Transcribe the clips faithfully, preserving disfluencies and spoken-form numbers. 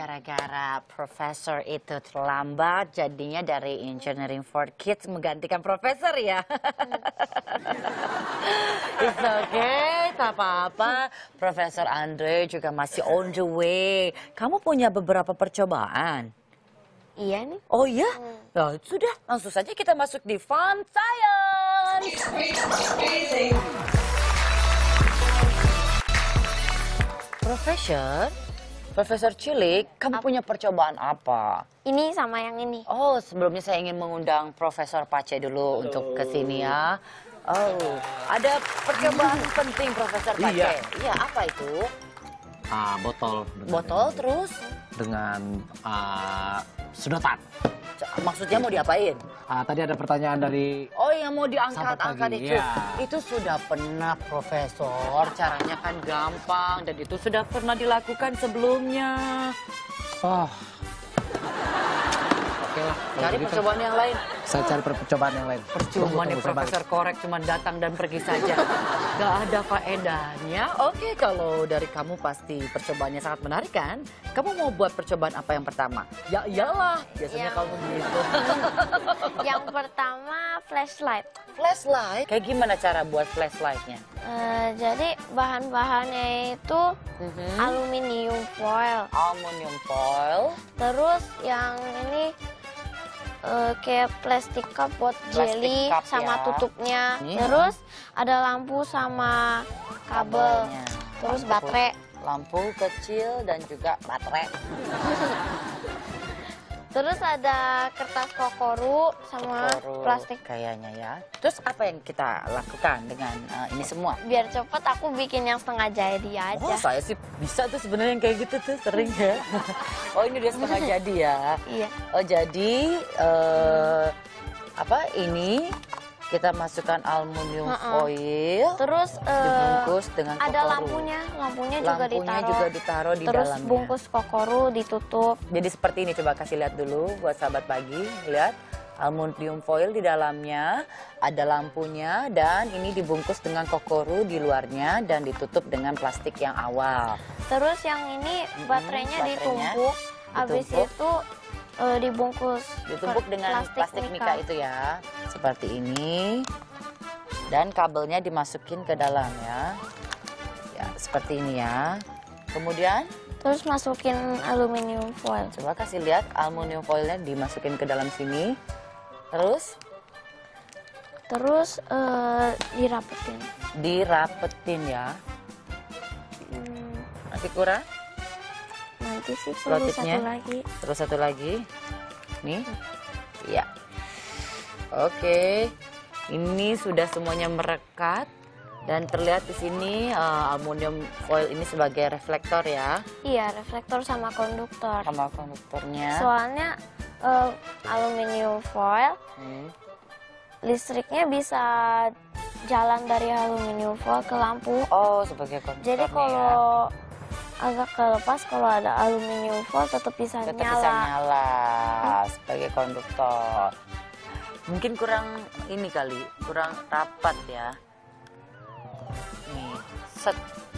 gara-gara profesor itu terlambat, jadinya dari Engineering for Kids menggantikan profesor ya. It's okay, tak apa-apa. Profesor Andre juga masih on the way. Kamu punya beberapa percobaan? Iya nih. Oh iya? Hmm. Nah, sudah, langsung saja kita masuk di Fun Science. Profesor, Profesor Cilik, kamu punya percobaan apa? Ini sama yang ini. Oh, sebelumnya saya ingin mengundang Profesor Pace dulu untuk ke sini ya. Oh, ada percobaan penting Profesor Pace. Iya. Iya, apa itu? Ah, botol. Botol terus? Dengan ah, sedotan. Maksudnya mau diapain? Ah, tadi ada pertanyaan dari... Oh, yang mau diangkat-angkat Sahabat itu. pagi, iya. Itu sudah pernah, Profesor. Caranya kan gampang dan itu sudah pernah dilakukan sebelumnya. Oh. Oke lah. kalau Cari begitu, percobaan yang lain. Saya cari percobaan yang lain. Percuma Tunggu, nih tunggu, saya balik. Profesor Korek cuma datang dan pergi saja. Gak ada faedahnya. Oke, kalau dari kamu pasti percobaannya sangat menarik kan? Kamu mau buat percobaan apa yang pertama? Ya iyalah, biasanya Yang- kamu gitu. Yang pertama flashlight. Flashlight? Kayak gimana cara buat flashlightnya? Eh, jadi bahan-bahannya itu Mhm. aluminium foil. Aluminium foil, Terus yang ini eh, kayak plastik cup buat Plastic jelly cup, sama ya. tutupnya. Ini. Terus ada lampu sama kabel. kabelnya. Terus Lampu- baterai. Lampu kecil dan juga baterai. Terus ada kertas kokoru sama Koru plastik. kayaknya ya. Terus apa yang kita lakukan dengan uh, ini semua? Biar cepet aku bikin yang setengah jadi Oh, aja. saya sih bisa tuh sebenarnya yang kayak gitu tuh sering ya. Oh, ini dia setengah jadi ya. Iya. Oh, jadi eh apa ini kita masukkan aluminium Ha-ha. foil, Terus eh, dibungkus dengan ada kokoru. lampunya, lampunya juga Lampunya ditaruh. juga ditaruh di Terus dalamnya. bungkus kokoru ditutup. Jadi seperti ini, coba kasih lihat dulu buat sahabat pagi. Lihat, aluminium foil di dalamnya, ada lampunya, dan ini dibungkus dengan kokoru di luarnya dan ditutup dengan plastik yang awal. Terus yang ini Mm-mm, baterainya, baterainya ditumpuk. Habis ditumpuk. itu eh, dibungkus. Ditumpuk ke dengan plastik, mika itu ya, seperti ini. Dan kabelnya dimasukin ke dalam ya. Ya, seperti ini ya. Kemudian, Terus masukin aluminium foil. coba kasih lihat aluminium foilnya dimasukin ke dalam sini. Terus Terus eh, dirapetin. dirapetin ya. Hmm, Nanti kurang. nanti sih perlu Selotipnya. satu lagi. Terus satu lagi. Nih. Ya. Oke. Ini sudah semuanya merekat. Dan terlihat di sini uh, aluminium foil ini sebagai reflektor ya. Iya, reflektor sama konduktor. Sama konduktornya. Soalnya eh, aluminium foil Hmm. listriknya bisa jalan dari aluminium foil ke lampu. Oh, sebagai konduktornya Jadi ya. kalau agak kelepas, kalau ada aluminium foil tetap bisa Tetap nyala. bisa nyala sebagai konduktor. Mungkin kurang ini kali, kurang rapat ya. Nih, set.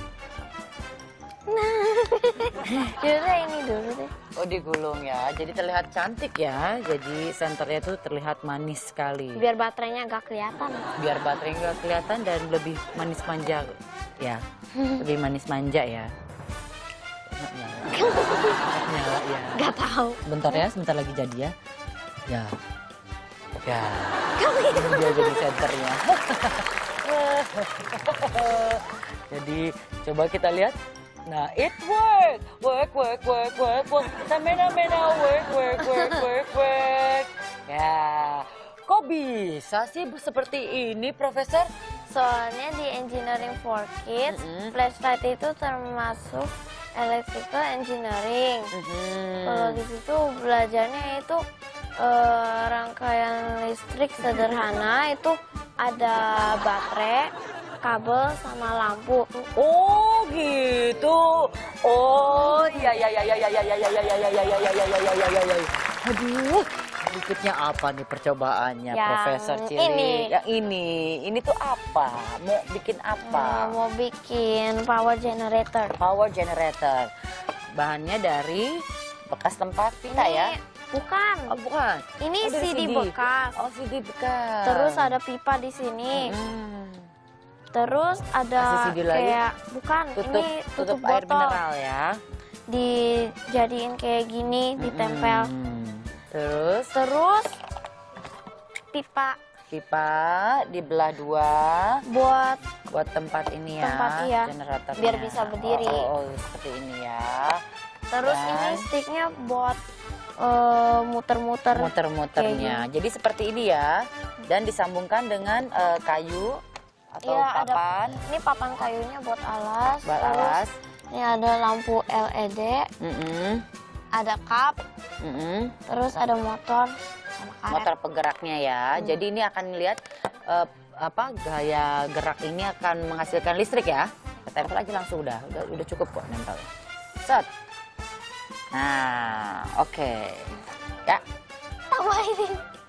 Yaudah ini dulu deh. Oh, digulung ya. Jadi terlihat cantik ya. Jadi senternya tuh terlihat manis sekali. Biar baterainya agak kelihatan. Biar baterai nggak kelihatan dan lebih manis manja ya. Lebih manis manja ya. Nyala. Nyala ya. Gak tahu. Bentar ya, sebentar lagi jadi ya. Ya. Ya. Ini dia jadi senternya. Jadi coba kita lihat. Nah, it work, work, work, work, work, work. Samena, mena, work, work, work, work, work. Ya, kok bisa sih seperti ini, Profesor? Soalnya di Engineering for Kids, Mm-mm. flashlight itu termasuk electrical engineering. Mhm. Kalau di situ belajarnya itu eh, rangkaian listrik sederhana, itu ada baterai, kabel sama lampu. Oh gitu. Oh iya iya iya iya iya iya iya iya iya iya iya iya iya iya iya iya iya. Aduh, berikutnya apa nih percobaannya, Yang Profesor Cilik? ini. Yang ini, ini tuh apa? Mau bikin Eh, apa? mau bikin power generator. Power generator. Bahannya dari Bekas tempat pita Ini ya? bukan. Oh bukan. Ini Oh, dari C D bekas. Oh C D bekas. Terus ada pipa di sini. Hmm. Terus ada Kasih C D lagi? kayak bukan Tutup, ini tutup, tutup, air botol. mineral ya. Dijadiin kayak gini, ditempel. Hmm. Terus Terus pipa pipa dibelah dua buat buat tempat ini ya. Tempat, iya. Generatornya. Biar bisa berdiri. Oh, oh, oh, seperti ini ya. terus Dan ini sticknya buat eh, muter-muter. muter-muternya. Jadi seperti ini ya. Dan disambungkan dengan eh, kayu atau Iya, ada papan. ini papan kayunya buat alas. Buat terus alas. ini ada lampu L E D, Mm-mm. ada cup, Mm-mm. terus ada motor sama karet. Motor penggeraknya ya. Hmm. Jadi ini akan lihat eh, apa gaya gerak ini akan menghasilkan listrik ya. Tempel aja langsung udah, udah, udah cukup kok nempel. Set. Nah, oke. Ya. Tambah ini.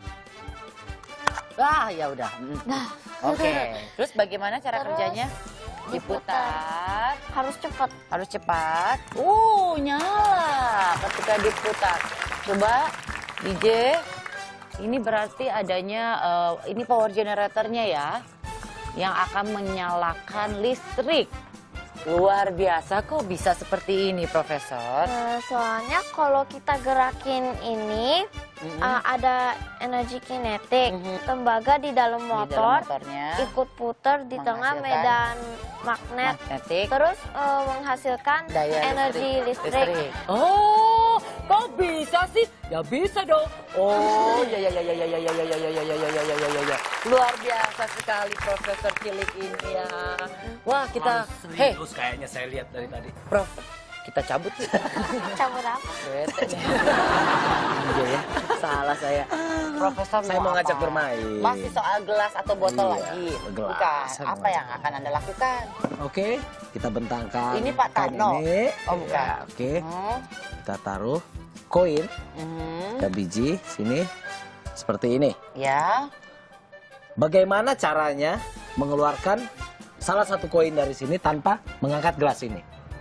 Wah, ya udah. Mm. Nah, Oke. Terus bagaimana cara Terus kerjanya? diputar. Diputar. harus cepat. Harus cepat. Uh, nyala ketika diputar. Coba D J. Ini berarti adanya eh, ini power generatornya ya yang akan menyalakan listrik. Luar biasa kok bisa seperti ini, Profesor. Eh, soalnya kalau kita gerakin ini Mm-mm. eh, ada energi kinetik, Mhm. tembaga di dalam Di dalam motor motornya ikut putar di tengah menghasilkan medan magnet, magnetik terus eh, menghasilkan daya energi listrik. Oh, kok bisa sih? Ya bisa dong. Oh, ya ya ya ya ya ya ya ya ya ya ya ya ya ya ya ya. Luar biasa sekali Profesor Cilik ini ya. Wah, kita hei, Serius kayaknya saya lihat dari tadi. Prof, kita cabut yuk. Cabut apa? Bete nih. Iya ya, salah saya. Profesor Saya mau ngajak apa? bermain. Masih soal gelas atau botol Iya, lagi? gelas. Bukan. Saya mau Apa yang ngajak. akan Anda lakukan? Oke, kita bentangkan. Ini Pak kain Tarno. Ini. Oh, bukan. Ya, oke, Hmm. kita taruh koin Mhm. ke biji sini seperti ini. Ya. Bagaimana caranya mengeluarkan salah satu koin dari sini tanpa mengangkat gelas ini?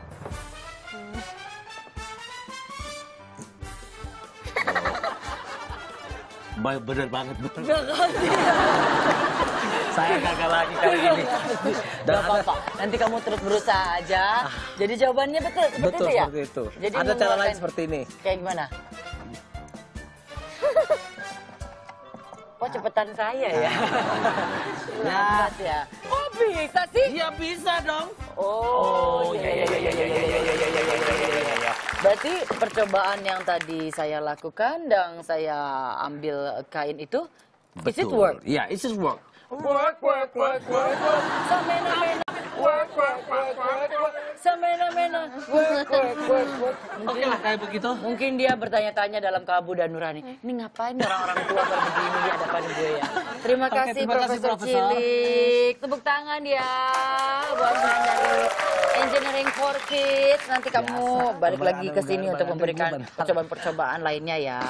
Ba- Bener banget, bener. Saya gagal lagi kali ini. Dan Gak apa-apa, nanti kamu terus berusaha aja. Jadi jawabannya betul, seperti betul itu ya? seperti itu. Jadi Ada cara mengeluarkan- lain seperti ini. Kayak gimana? Oh cepetan saya ya? Lambat ya? Oh bisa sih? Iya bisa dong. Oh, iya, iya, iya, iya, iya, iya, iya, iya, iya, iya. Berarti percobaan yang tadi saya lakukan dan saya ambil kain itu, is it work? Iya, it is work. Work, work, work, work, work. Samena-mena, work, work, work, work, work. Samena-mena, work, work, work, work. Oke lah kayak begitu. Mungkin dia bertanya-tanya dalam kalbu dan nurani. Ini ngapain orang-orang tua pada begini di hadapan gue ya? Terima Oke, kasih terima kasih, Profesor Profesor. Cilik. Tepuk tangan ya buat yang dari Engineering for Kids. Nanti kamu Biasa. balik Coba lagi ada ke sini gambar, untuk ada memberikan gambar. percobaan-percobaan lainnya ya.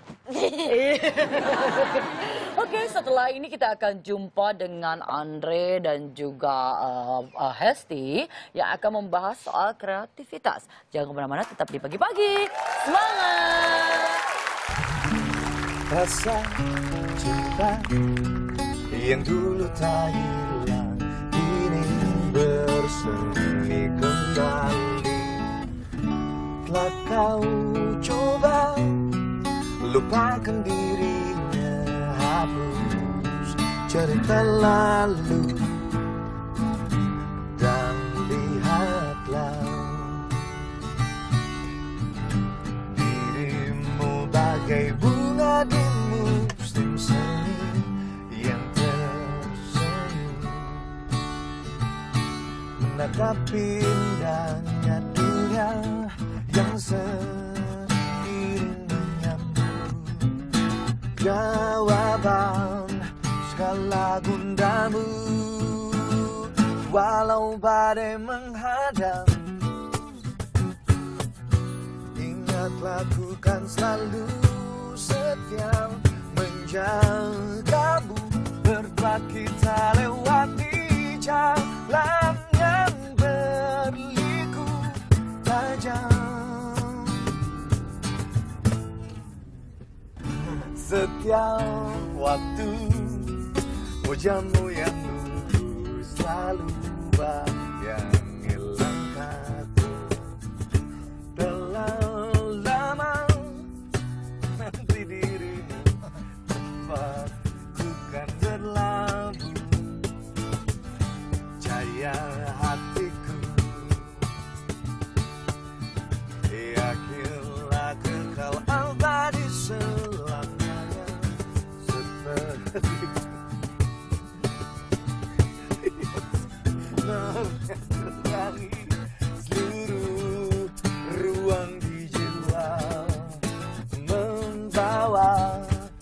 Oke, setelah ini kita akan jumpa dengan Andre dan juga uh, uh, Hesti yang akan membahas soal kreativitas. Jangan kemana-mana, tetap di pagi-pagi. Semangat! Rasa cinta yang dulu tak hilang kini bersemi kembali. Telah kau coba lupakan dirinya, hapus cerita lalu dan lihatlah dirimu bagai bunga di musim semi yang tersenyum menatapi indahnya dunia yang seiring menyambut jawaban segala gundamu. Walau badai menghadang, ingat lakukan selalu setia menjagamu. Berdua kita lewati jalan yang berliku tajam. setiap waktu. Wajahmu yang dulu selalu bayang hilang kaku. Telah lama nanti dirimu tempat ku kan berlabuh. Cahaya hatiku, yakinlah kekal abadi selamanya seperti terangi seluruh ruang di jiwa, membawa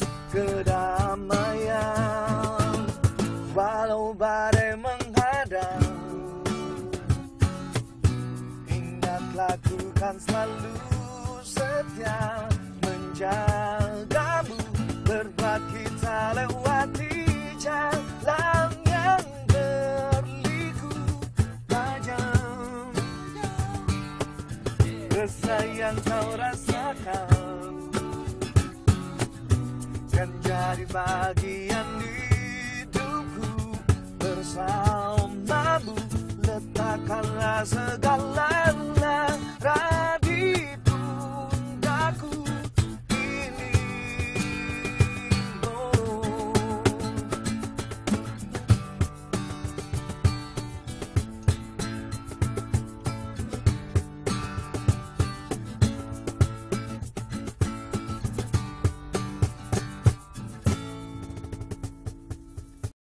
kedamaian walau badai menghadang. Ingatlah ku kan selalu setia menjagamu, berdua kita lewati jalan yang berliku tajam. Rasa yang kau rasakan kan jadi bagian hidupku. Bersamamu letakkanlah segala rahasia